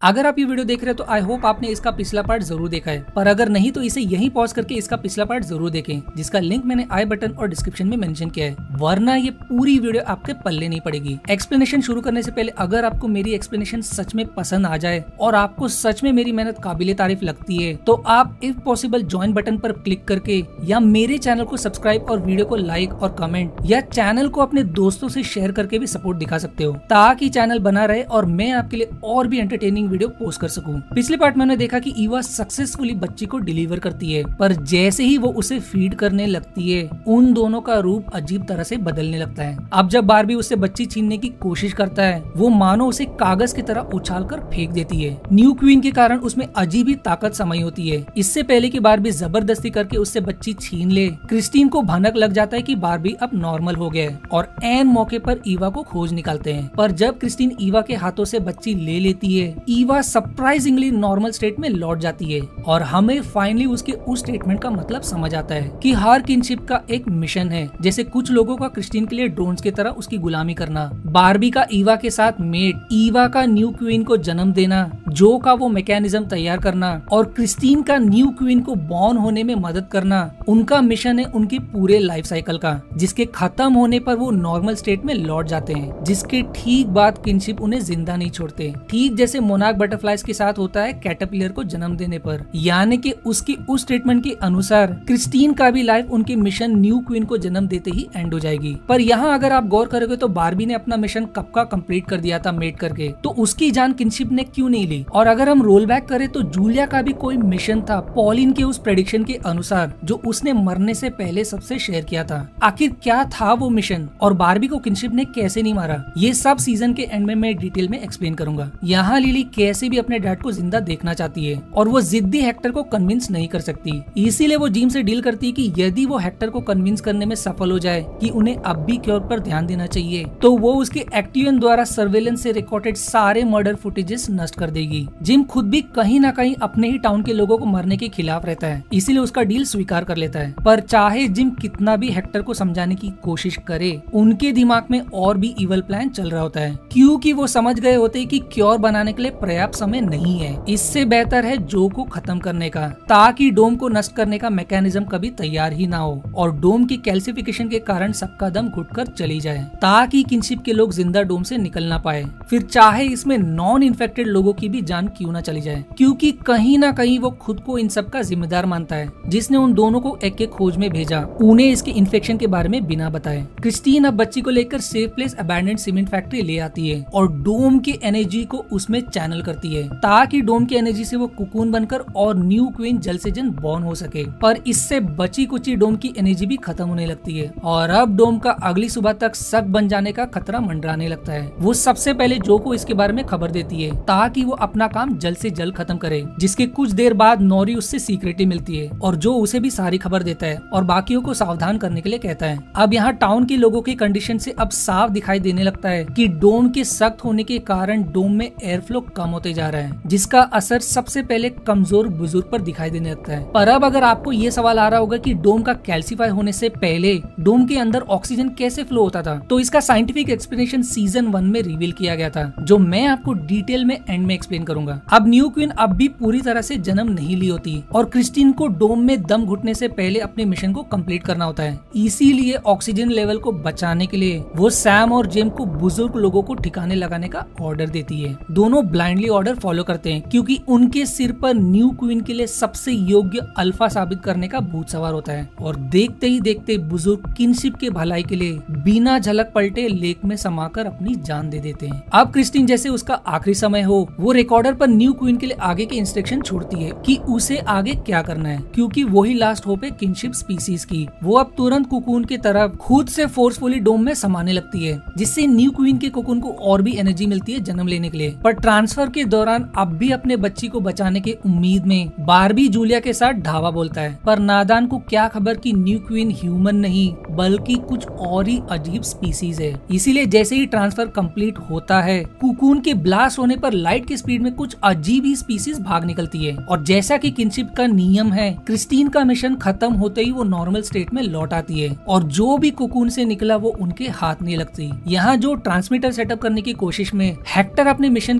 अगर आप ये वीडियो देख रहे हो तो आई होप आपने इसका पिछला पार्ट जरूर देखा है, पर अगर नहीं तो इसे यहीं पॉज करके इसका पिछला पार्ट जरूर देखें, जिसका लिंक मैंने आई बटन और डिस्क्रिप्शन में मेंशन किया है, वरना ये पूरी वीडियो आपके पल्ले नहीं पड़ेगी। एक्सप्लेनेशन शुरू करने से पहले अगर आपको मेरी एक्सप्लेनेशन सच में पसंद आ जाए और आपको सच में मेरी मेहनत काबिले तारीफ लगती है तो आप इफ पॉसिबल ज्वाइन बटन पर क्लिक करके या मेरे चैनल को सब्सक्राइब और वीडियो को लाइक और कमेंट या चैनल को अपने दोस्तों से शेयर करके भी सपोर्ट दिखा सकते हो, ताकि चैनल बना रहे और मैं आपके लिए और भी एंटरटेनिंग वीडियो पोस्ट कर सकूं। पिछले पार्ट में हमने देखा कि ईवा सक्सेसफुली बच्ची को डिलीवर करती है, पर जैसे ही वो उसे फीड करने लगती है उन दोनों का रूप अजीब तरह से बदलने लगता है। अब जब बारबी उससे बच्ची छीनने की कोशिश करता है वो मानो उसे कागज की तरह उछाल कर फेंक देती है। न्यू क्वीन के कारण उसमें अजीब ही ताकत समाई होती है। इससे पहले कि बारबी जबरदस्ती करके उससे बच्ची छीन ले, क्रिस्टीन को भनक लग जाता है कि बारबी अब नॉर्मल हो गया है और एन मौके पर ईवा को खोज निकालते हैं। पर जब क्रिस्टीन ईवा के हाथों से बच्ची ले लेती है, ईवा सरप्राइजिंगली नॉर्मल स्टेट में लौट जाती है और हमें फाइनली उसके उस स्टेटमेंट का मतलब समझ आता है कि हर किनशिप का एक मिशन है। जैसे कुछ लोगों का क्रिस्टीन के लिए ड्रोन्स की तरह उसकी गुलामी करना, बारबी का ईवा के साथ मेट, ईवा का न्यू क्वीन को जन्म देना, जो का वो मैकेनिज्म तैयार करना और क्रिस्टीन का न्यू क्वीन को बॉर्न होने में मदद करना उनका मिशन है उनकी पूरे लाइफ साइकिल का, जिसके खत्म होने पर वो नॉर्मल स्टेट में लौट जाते हैं। जिसके ठीक बाद किनशिप उन्हें जिंदा नहीं छोड़ते, ठीक जैसे मोनार्क बटरफ्लाइज के साथ होता है कैटरपिलर को जन्म देने पर। यानी कि उसकी उस स्टेटमेंट के अनुसार क्रिस्टीन का भी लाइफ उनके मिशन न्यू क्वीन को जन्म देते ही एंड हो जाएगी। पर यहाँ अगर आप गौर करोगे तो बारबी ने अपना मिशन कब का कंप्लीट कर दिया था मेट करके, तो उसकी जान किनशिप ने क्यों नहीं ली। और अगर हम रोल बैक करें तो जूलिया का भी कोई मिशन था पॉलिन के उस प्रेडिक्शन के अनुसार जो उसने मरने से पहले सबसे शेयर किया था। आखिर क्या था वो मिशन और बारबी को किनशिप ने कैसे नहीं मारा, ये सब सीजन के एंड में मैं डिटेल में एक्सप्लेन करूंगा। यहाँ लिली कैसे भी अपने डैड को जिंदा देखना चाहती है और वो जिद्दी हेक्टर को कन्विंस नहीं कर सकती, इसीलिए वो जिम से डील करती है कि यदि वो हेक्टर को कन्विंस करने में सफल हो जाए कि उन्हें अब भी क्योर पर ध्यान देना चाहिए तो वो उसके एक्टिवियन द्वारा सर्वेलेंस से रिकॉर्डेड सारे मर्डर फुटेजेस नष्ट कर देगी। जिम खुद भी कहीं ना कहीं अपने ही टाउन के लोगों को मरने के खिलाफ रहता है, इसीलिए उसका डील स्वीकार कर लेता है। पर चाहे जिम कितना भी हेक्टर को समझाने की कोशिश करे, उनके दिमाग में और भी इवल प्लान चल रहा होता है, क्योंकि वो समझ गए होते हैं कि क्योर बनाने के लिए पर्याप्त समय नहीं है। इससे बेहतर है जो को खत्म करने का, ताकि डोम को नष्ट करने का मैकेनिज्म कभी तैयार ही ना हो और डोम की कैल्सिफिकेशन के कारण सबका दम घुटकर चली जाए, ताकि किनशिप के लोग जिंदा डोम से निकल ना पाए। फिर चाहे इसमें नॉन इन्फेक्टेड लोगों की भी जान क्यों ना चली जाए, क्योंकि कहीं ना कहीं वो खुद को इन सब का जिम्मेदार मानता है, जिसने उन दोनों को एक एक खोज में भेजा, उन्हें इसके इन्फेक्शन के बारे में बिना बताए। क्रिस्टीन अब बच्ची को लेकर safe place abandoned cement factory ले आती है और डोम की एनर्जी को उसमें चैनल करती है, ताकि डोम की एनर्जी से वो कुकून बनकर और न्यू क्वीन जल्द से जल्द बॉर्न हो सके। पर इससे बची कुची डोम की एनर्जी भी खत्म होने लगती है और अब डोम का अगली सुबह तक सक बन जाने का खतरा मंडराने लगता है। वो सबसे पहले जो को इसके बारे में खबर देती है ताकि वो अपना काम जल्द से जल्द खत्म करे, जिसके कुछ देर बाद नोरी उससे सीक्रेटली मिलती है और जो उसे भी सारी खबर देता है और बाकियों को सावधान करने के लिए कहता है। अब यहाँ टाउन के लोगों की कंडीशन से अब साफ दिखाई देने लगता है कि डोम के सख्त होने के कारण डोम में एयर फ्लो कम होते जा रहा है, जिसका असर सबसे पहले कमजोर बुजुर्ग पर दिखाई देने लगता है। पर अब अगर आपको ये सवाल आ रहा होगा कि डोम का कैल्सिफाई होने से पहले डोम के अंदर ऑक्सीजन कैसे फ्लो होता था, तो इसका साइंटिफिक एक्सप्लेनेशन सीजन 1 में रिवील किया गया था, जो मैं आपको डिटेल में एंड में एक्सप्लेन करूंगा। अब न्यू क्वीन अब भी पूरी तरह से जन्म नहीं ली होती और क्रिस्टीन को डोम में दम घुटने से पहले अपने मिशन को कंप्लीट करना होता है। इसीलिए ऑक्सीजन लेवल को बचाने के लिए वो सैम और जेम को बुजुर्ग लोगों को ठिकाने लगाने का ऑर्डर देती है। दोनों ब्लाइंडली ऑर्डर फॉलो करते हैं, क्योंकि उनके सिर पर न्यू क्वीन के लिए सबसे योग्य अल्फा साबित करने का भूत सवार होता है और देखते ही देखते बुजुर्ग किनशिप के भलाई के लिए बिना झलक पलटे लेक में समाकर अपनी जान दे देते हैं। अब क्रिस्टीन जैसे उसका आखिरी समय हो, वो रिकॉर्डर पर न्यू क्वीन के लिए आगे के इंस्ट्रक्शन छोड़ती है कि उसे आगे क्या करना है, क्योंकि वही लास्ट होप है किनशिप स्पीसीज की। वो अब तुरंत कुकून की तरफ खुद से फोर्सफुली डोम में समाने लगती है, जिससे न्यू क्वीन के कुकून को और भी एनर्जी मिलती है जन्म लेने के लिए। पर ट्रांसफर के दौरान अब भी अपने बच्ची को बचाने की उम्मीद में बारबी जूलिया के साथ ढावा बोलता है, पर नादान को क्या खबर कि न्यू क्वीन ह्यूमन नहीं बल्कि कुछ और ही अजीब स्पीसीज है। इसीलिए जैसे ही ट्रांसफर कंप्लीट होता है, कुकून के ब्लास्ट होने पर लाइट की स्पीड में कुछ अजीब ही स्पीसीज भाग निकलती है और जैसा कि किनशिप का नियम है, क्रिस्टीन का मिशन खत्म होते ही वो नॉर्मल स्टेट में लौट आती है और जो भी कुकून से निकला वो उनके हाथ नहीं लगती। यहाँ जो ट्रांसमीटर सेटअप करने की कोशिश में हेक्टर अपने मिशन के अकॉर्डिंग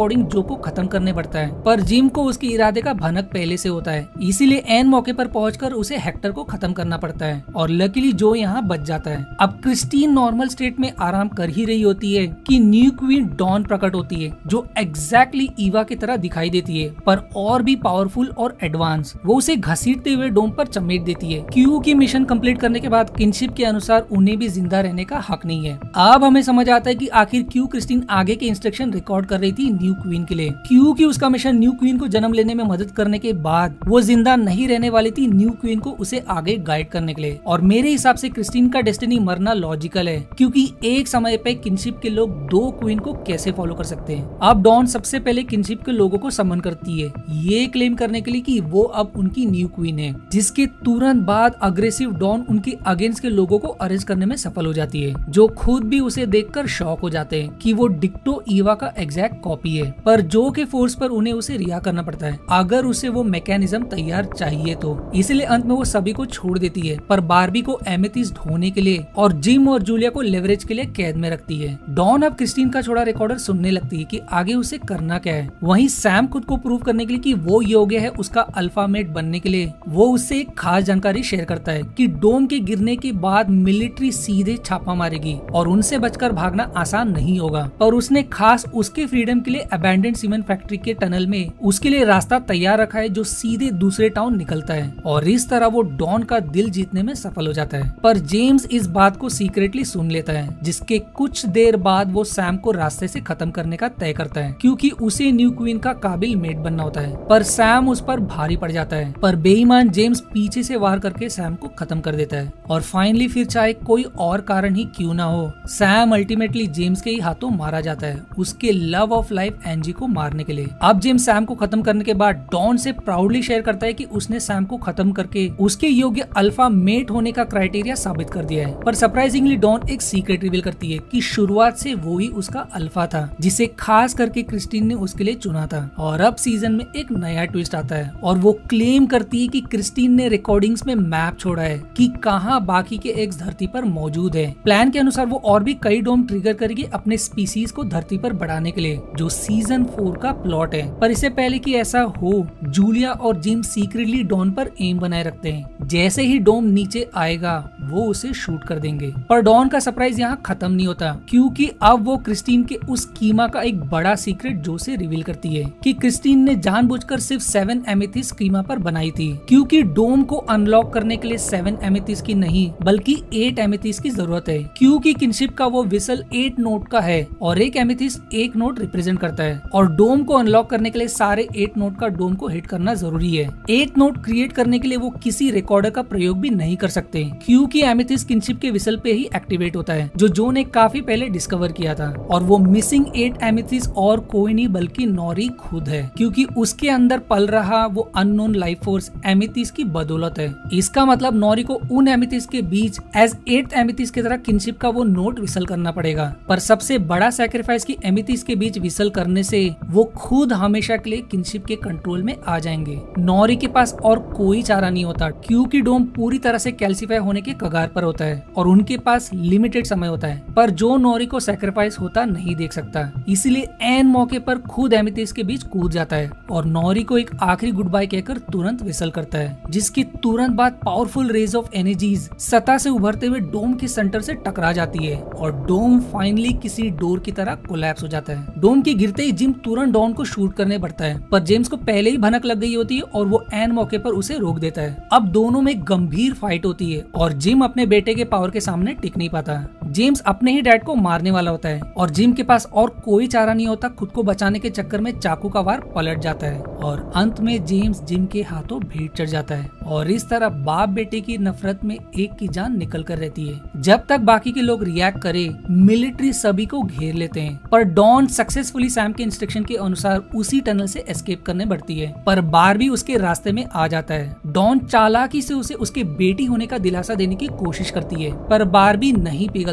रिकॉर्डिंग जो को खत्म करने पड़ता है, पर जिम को उसके इरादे का भनक पहले से होता है, इसीलिए एन मौके पर पहुंचकर उसे हेक्टर को खत्म करना पड़ता है और लकीली जो यहाँ बच जाता है। अब क्रिस्टीन नॉर्मल स्टेट में आराम कर ही रही होती है कि न्यू क्वीन डॉन प्रकट होती है, जो एग्जैक्टली ईवा की तरह दिखाई देती है पर और भी पावरफुल और एडवांस। वो उसे घसीटते हुए डोम पर चमेट देती है। क्यू की मिशन कंप्लीट करने के बाद किनशिप के अनुसार उन्हें भी जिंदा रहने का हक नहीं है। अब हमें समझ आता है कि आखिर क्यों क्रिस्टीन आगे के इंस्ट्रक्शन रिकॉर्ड कर रही थी न्यू क्वीन के लिए। क्यू की उसका मिशन न्यू क्वीन को जन्म लेने में मदद करने के बाद वो जिंदा नहीं रहने वाली थी न्यू क्वीन को उसे आगे गाइड करने के लिए। और मेरे हिसाब से क्रिस्टीन का डेस्टिनी मरना लॉजिकल है, क्योंकि एक समय पे किनशिप के लोग दो क्वीन को कैसे फॉलो कर सकते हैं। अब डॉन सबसे पहले किनशिप के लोगों को समन करती है, ये क्लेम करने के लिए कि वो अब उनकी न्यू क्वीन है, जिसके तुरंत बाद अग्रेसिव डॉन उनके अगेंस्ट के लोगों को अरेस्ट करने में सफल हो जाती है, जो खुद भी उसे देखकर शॉक हो जाते हैं कि वो डिक्टो ईवा का एग्जैक्ट कॉपी है। पर जो के फोर्स पर उन्हें उसे रिहा करना पड़ता है अगर उसे वो मैकेनिज्म तैयार चाहिए तो। इसलिए अंत में वो सभी को छोड़ देती है, पर बारबी को एमेथिस्ट ढोने के लिए और जिम और जूलिया को लेवरेज के लिए कैद में रखती है। डॉन अब क्रिस्टीन का छोड़ा रिकॉर्डर सुनने लगती है कि आगे उसे करना क्या है। वहीं सैम खुद को प्रूव करने के लिए कि वो योग्य है उसका अल्फा मेट बनने के लिए, वो उससे एक खास जानकारी शेयर करता है कि डोम के गिरने के बाद मिलिट्री सीधे छापा मारेगी और उनसे बचकर भागना आसान नहीं होगा। पर उसने खास उसके फ्रीडम के लिए अबैंडन्ड सीमेंट फैक्ट्री के टनल में उसके लिए रास्ता तैयार रखा है, जो सीधे दूसरे टाउन निकलता है और इस तरह वो डॉन का दिल जीतने में सफल हो जाता है। पर जेम्स इस बात को सीक्रेटली सुन लेता है, जिसके कुछ देर बाद वो सैम को रास्ते से खत्म करने का तय करता है, क्योंकि उसे न्यू क्वीन का काबिल मेट बनना होता है। पर सैम उस पर भारी पड़ जाता है, पर बेईमान जेम्स पीछे से वार करके सैम को खत्म कर देता है। और फाइनली फिर चाहे कोई और कारण ही क्यों ना हो, सैम अल्टीमेटली जेम्स के ही हाथों मारा जाता है, उसके लव ऑफ लाइफ एंजी को मारने के लिए। अब जेम्स सैम को खत्म करने के बाद डॉन से प्राउडली शेयर करता है कि उसने सैम को खत्म करके उसके योग्य अल्फा मेट होने का क्राइटेरिया साबित कर दिया है। पर सरप्राइजिंगली डॉन एक सीक्रेट रिवील करती है कि शुरुआत से वो ही उसका अल्फा था, जिसे खास करके क्रिस्टीन ने उसके लिए चुना था। और अब सीजन में एक नया ट्विस्ट आता है और वो क्लेम करती है कि क्रिस्टीन ने रिकॉर्डिंग्स में मैप छोड़ा है कि कहाँ बाकी के एग्स धरती पर मौजूद है। प्लान के अनुसार वो और भी कई डोम ट्रिगर करेगी अपने स्पीसीज को धरती पर बढ़ाने के लिए, जो सीजन 4 का प्लॉट है। पर इससे पहले कि ऐसा हो, जूलिया और जिम सीक्रेटली डॉन पर एम बनाए रखते हैं। जैसे ही डोम नीचे आएगा वो उसे शूट कर देंगे। पर डॉन का सरप्राइज यहाँ खत्म नहीं होता, क्योंकि अब वो क्रिस्टीन के उस कीमा का एक बड़ा सीक्रेट जो से रिवील करती है कि क्रिस्टीन ने जानबूझकर सिर्फ 7 एमेथिस्ट कीमा पर बनाई थी, क्योंकि डोम को अनलॉक करने के लिए 7 एमेथिस्ट की नहीं बल्कि 8 एमेथिस्ट की जरूरत है, क्योंकि किनशिप का वो विसल 8 नोट का है और एक एमेथिस्ट 1 नोट रिप्रेजेंट करता है और डोम को अनलॉक करने के लिए सारे 8 नोट का डोम को हिट करना जरूरी है। 8 नोट क्रिएट करने के लिए वो किसी रिकॉर्डर का प्रयोग भी नहीं कर सकते, क्योंकि एमेथिस्ट किनशिप के विसल पे ही एक्टिवेट होता है, जो ने काफी पहले डिस्कवर किया था। और वो मिसिंग 8 एमेथिस्ट और कोई नहीं बल्कि नॉरी खुद है, क्योंकि उसके अंदर पल रहा वो अननोन लाइफ फोर्स एमेथिस्ट की बदौलत है। इसका मतलब नॉरी को उन एमेथिस्ट के बीच एज 8th एमेथिस्ट की तरह किनशिप का वो नोट विसल करना पड़ेगा। पर सबसे बड़ा सैक्रिफाइस की एमेथिस्ट के बीच विसल करने से वो खुद हमेशा के लिए किनशिप के कंट्रोल में आ जाएंगे। नॉरी के पास और कोई चारा नहीं होता, क्योंकि डोम पूरी तरह से कैल्सिफाई होने के कगार पर होता है और उनके पास लिमिटेड समय होता है। पर जो नॉरी को सैक्रिफाइस होता नहीं देख सकता, इसलिए एन मौके पर खुद एमेथिस्ट के बीच कूद जाता है और नॉरी को एक आखिरी गुड बाय कहकर तुरंत विसल करता है, जिसकी तुरंत बाद पावरफुल रेज ऑफ एनर्जीज सतह से उभरते हुए डोम के सेंटर से टकरा जाती है और डोम फाइनली किसी डोर की तरह कोलैप्स हो जाता है। डोम के गिरते ही जिम तुरंत डॉन को शूट करने बढ़ता है, पर जेम्स को पहले ही भनक लग गई होती है और वो एन मौके पर उसे रोक देता है। अब दोनों में गंभीर फाइट होती है और जिम अपने बेटे के पावर के सामने टिक नहीं पाता। जेम्स अपने ही डैड को मारने वाला होता है और जिम के पास और कोई चारा नहीं होता, खुद को बचाने के चक्कर में चाकू का वार पलट जाता है और अंत में जेम्स जिम के हाथों भेंट चढ़ जाता है और इस तरह बाप बेटे की नफरत में एक की जान निकल कर रहती है। जब तक बाकी के लोग रिएक्ट करे, मिलिट्री सभी को घेर लेते हैं, पर डॉन सक्सेसफुली सैम के इंस्ट्रक्शन के अनुसार उसी टनल से एस्केप करने बढ़ती है, पर बारबी उसके रास्ते में आ जाता है। डॉन चालाकी से उसे उसके बेटी होने का दिलासा देने की कोशिश करती है, पर बारबी नहीं पिघलती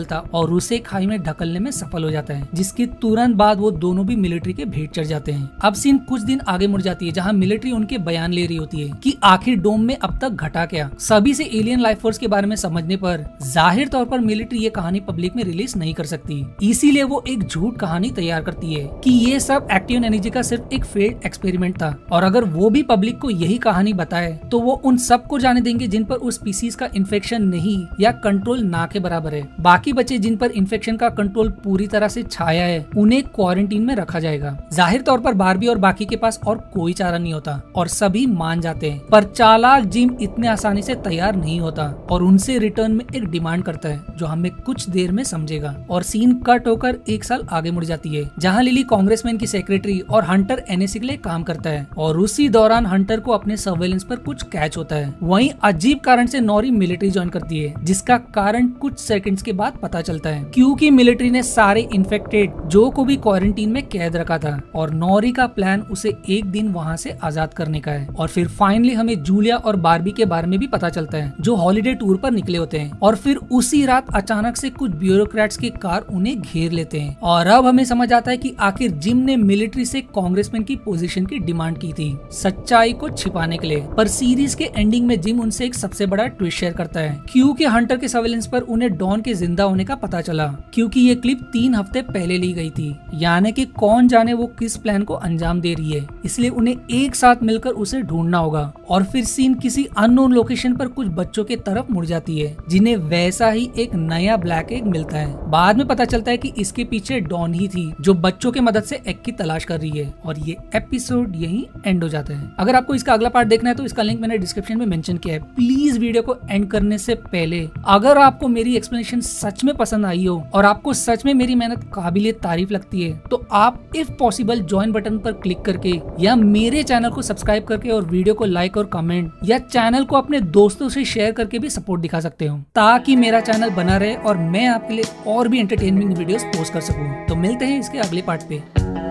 निकलता और उसे खाई में ढकलने में सफल हो जाता है, जिसके तुरंत बाद वो दोनों भी मिलिट्री के भेंट चढ़ जाते हैं। अब सीन कुछ दिन आगे मुड़ जाती है, जहाँ मिलिट्री उनके बयान ले रही होती है कि आखिर डोम में अब तक घटा क्या। सभी से एलियन लाइफ फोर्स के बारे में समझने पर जाहिर तौर पर मिलिट्री ये कहानी पब्लिक में रिलीज नहीं कर सकती, इसीलिए वो एक झूठ कहानी तैयार करती है कि ये सब एक्टिव एनर्जी का सिर्फ एक फेल्ड एक्सपेरिमेंट था, और अगर वो भी पब्लिक को यही कहानी बताए तो वो उन सबको जाने देंगे जिन पर उस स्पीसीज का इन्फेक्शन नहीं या कंट्रोल ना के बराबर है। बाकी बचे जिन पर इन्फेक्शन का कंट्रोल पूरी तरह से छाया है, उन्हें क्वारंटीन में रखा जाएगा। जाहिर तौर पर बार्बी और बाकी के पास और कोई चारा नहीं होता और सभी मान जाते हैं, पर चालाक जिम इतने आसानी से तैयार नहीं होता और उनसे रिटर्न में एक डिमांड करता है जो हमें कुछ देर में समझेगा। और सीन कट होकर 1 साल आगे मुड़ जाती है, जहाँ लिली कांग्रेसमैन की सेक्रेटरी और हंटर एनएससी के लिए काम करता है, और उसी दौरान हंटर को अपने सर्वेलेंस पर कुछ कैच होता है। वहीं अजीब कारण से नॉरी मिलिट्री ज्वाइन करती है, जिसका कारण कुछ सेकंड्स के बाद पता चलता है, क्योंकि मिलिट्री ने सारे इन्फेक्टेड जो को भी क्वारंटीन में कैद रखा था और नॉरी का प्लान उसे एक दिन वहाँ से आजाद करने का है। और फिर फाइनली हमें जूलिया और बार्बी के बारे में भी पता चलता है, जो हॉलिडे टूर पर निकले होते हैं, और फिर उसी रात अचानक से कुछ ब्यूरोक्रेट्स की कार उन्हें घेर लेते हैं। और अब हमें समझ आता है कि आखिर जिम ने मिलिट्री से कांग्रेसमैन की पोजीशन की डिमांड की थी, सच्चाई को छिपाने के लिए। पर सीरीज के एंडिंग में जिम उनसे एक सबसे बड़ा ट्विस्ट शेयर करता है, क्योंकि हंटर के सर्वेलेंस पर उन्हें डॉन के जिंदा होने का पता चला, क्योंकि ये क्लिप 3 हफ्ते पहले ली गई थी, यानी कि कौन जाने वो किस प्लान को अंजाम दे रही है, इसलिए उन्हें एक साथ मिलकर उसे ढूंढना होगा। और फिर सीन किसी अननोन लोकेशन पर कुछ बच्चों के तरफ मुड़ जाती है, जिन्हें वैसा ही एक नया ब्लैक एग मिलता है। बाद में पता चलता है कि इसके पीछे डॉन ही थी, जो बच्चों के मदद से एग की तलाश कर रही है। और ये एपिसोड यहीं एंड हो जाता है। अगर आपको इसका अगला पार्ट देखना है तो इसका लिंक मैंने डिस्क्रिप्शन में मेंशन किया है। प्लीज वीडियो को एंड करने से पहले अगर आपको मेरी एक्सप्लेनेशन सच में पसंद आई हो और आपको सच में मेरी मेहनत काबिले तारीफ लगती है, तो आप इफ पॉसिबल ज्वाइन बटन पर क्लिक करके या मेरे चैनल को सब्सक्राइब करके और वीडियो को लाइक और कमेंट या चैनल को अपने दोस्तों से शेयर करके भी सपोर्ट दिखा सकते हो, ताकि मेरा चैनल बना रहे और मैं आपके लिए और भी एंटरटेनमेंट वीडियोस पोस्ट कर सकूं। तो मिलते हैं इसके अगले पार्ट पे।